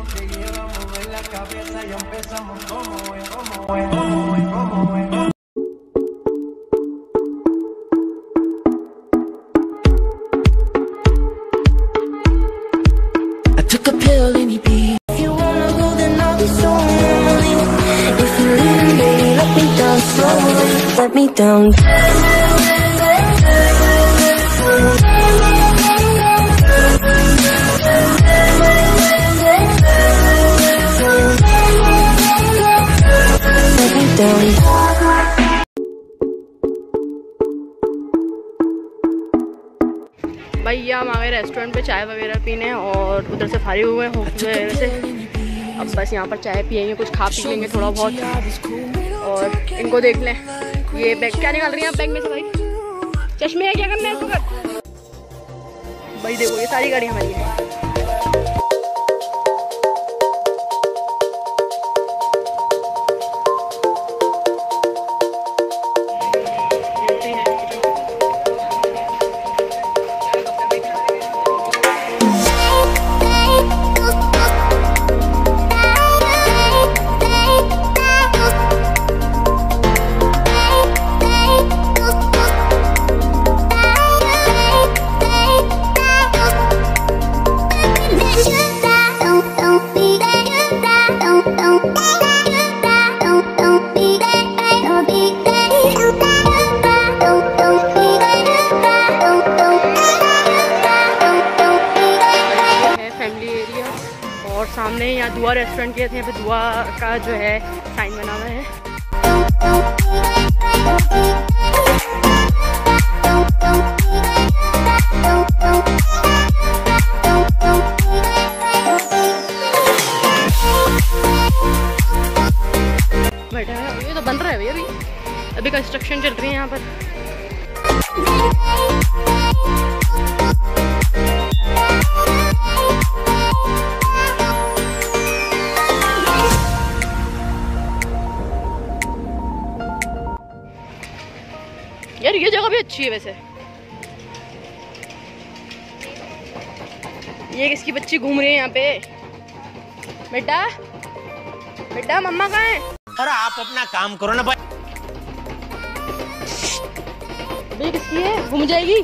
Took a pill and you be. If you wanna go, then I'll be so lonely. If you're leaving, baby, let me down slowly. Let me down. Let me down. भैया हम आ गए restaurant पे चाय वगैरह पीने और उधर से फारिग हुए हैं वगैरह से। अब बस यहाँ पर चाय पियेंगे, कुछ खा पी लेंगे थोड़ा बहुत। और इनको देख लें, ये बैग क्या निकाल रही हैं आप बैग में से भाई? चश्मे है, क्या करना है इसको कर? भाई देखो ये सारी गाड़ी हमारी है। और सामने यहाँ दुआ रेस्टोरेंट के थे, यहाँ पे दुआ का जो है साइन बना हुआ है। बैठा है, ये तो बन रहा है भैया, अभी कंस्ट्रक्शन चल रही है यहाँ पर। यार ये जगह भी अच्छी है वैसे। ये किसकी बच्ची घूम रही है यहाँ पे? बेटा बेटा मम्मा कहाँ है? अरे आप अपना काम करो ना भाई। ये किसकी है? घूम जाएगी।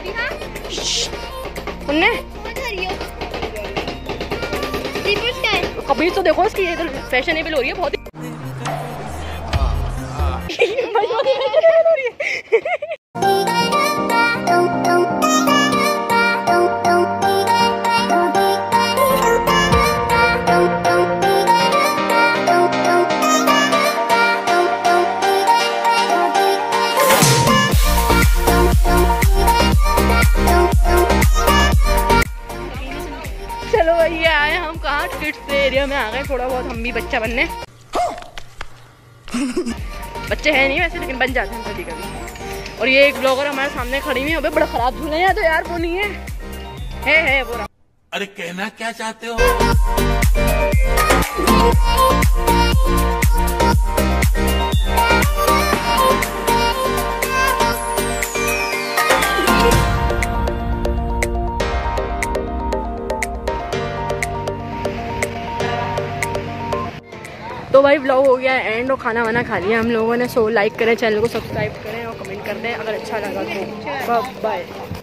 कभी तो देखो इसकी, ये तो फैशनेबल हो रही है बहुत ही। चलो ये आए हम कहाँ, किड्स प्ले एरिया में आ गए। थोड़ा बहुत हम भी बच्चा बनने, बच्चे हैं नहीं वैसे लेकिन बन जाते हैं कभी कभी। और ये एक ब्लॉगर हमारे सामने खड़ी हुई है, बड़ा खराब झूले हैं तो यार वो नहीं है वो रहा। अरे कहना क्या चाहते हो? तो भाई व्लॉग हो गया एंड और खाना वाना खा लिया हम लोगों ने। सो लाइक करें, चैनल को सब्सक्राइब करें और कमेंट कर दें अगर अच्छा लगा तो। बाय।